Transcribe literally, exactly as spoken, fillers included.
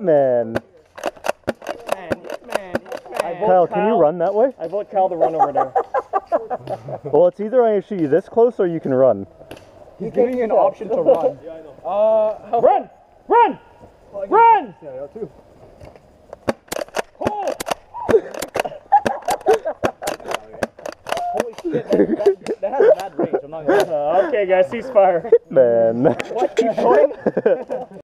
Man. Man, man, man. Kyle, can you run that way? I vote Kyle to run over there. Well, it's either I shoot you this close or you can run. He's giving you an option to run. Yeah, I know. Uh, run! Run! Run! Yeah, I too. Oh! Holy shit, that, that, that has bad range. I'm not gonna lie. Uh, okay, guys, cease fire. Man. What? Keep going?